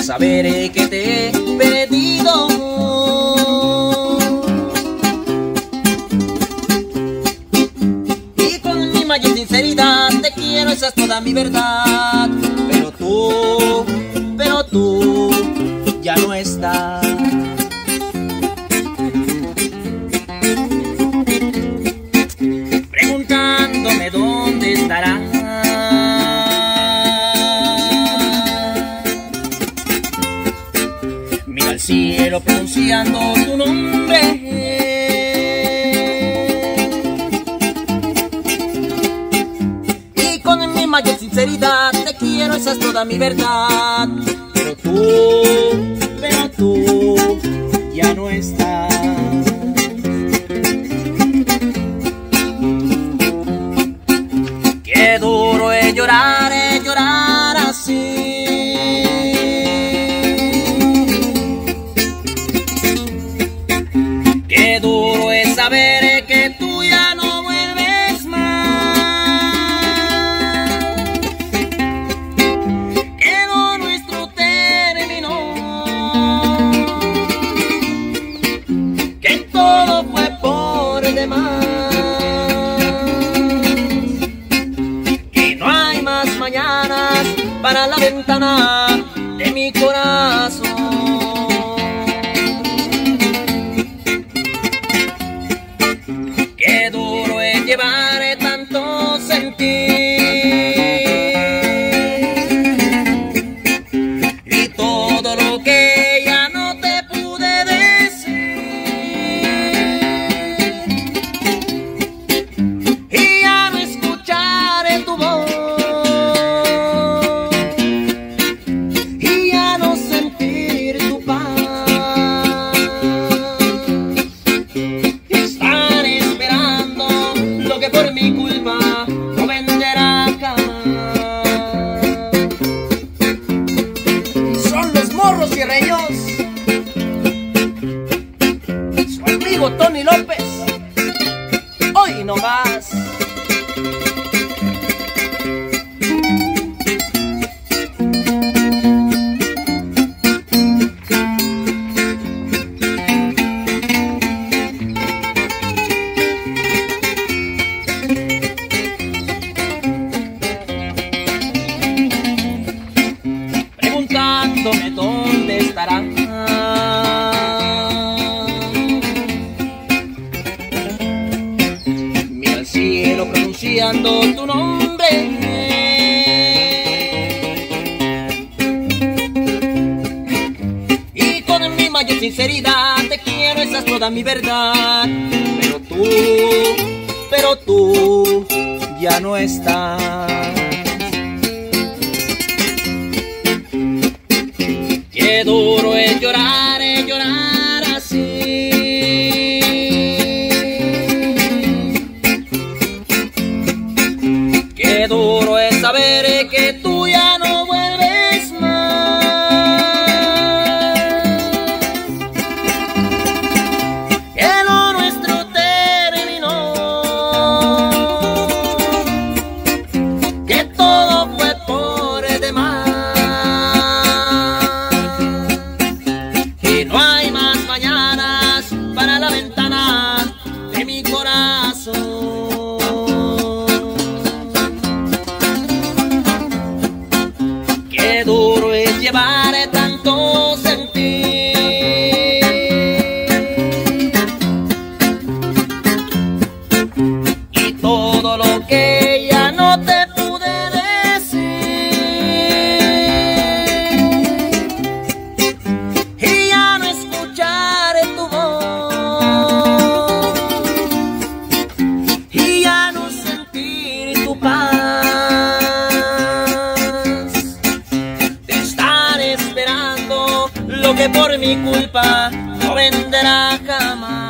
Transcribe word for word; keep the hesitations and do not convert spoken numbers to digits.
saber que te he perdido. Y con mi mayor sinceridad te quiero, esa es toda mi verdad. Pero tú, pero tú ya no estás. Preguntándome dónde estarás. Mira al cielo pronunciando tu nombre. Y con mi mayor sinceridad te quiero, esa es toda mi verdad. Pero tú, pero tú ya no estás. Qué duro es llorar, es llorar así. Qué duro es saber que tú ya no vuelves más. Que lo nuestro terminó. Que todo fue por demás. Mañanas para la ventana de mi corazón. Qué duro es llevar tanto sentir y todo lo que ya no te pude decir, y ya no escuchar en tu voz. Por mi culpa no venderá jamás. Son los morros sierreños, su amigo Tony López, hoy no más. Preguntándome dónde estará. Mira al cielo pronunciando tu nombre. Y con mi mayor sinceridad te quiero, esa es toda mi verdad. Pero tú, pero tú ya no estás. Qué duro es llorar, es llorar así. Qué duro es saber que tú ya no vuelves más. Que lo nuestro terminó. Que todo fue por demás. Para la ventana de mi corazón. Qué duro es llevar tanto sentir y todo lo que ya no te pude decir, y ya no escuchar en tu voz. Lo que por mi culpa no venderá jamás.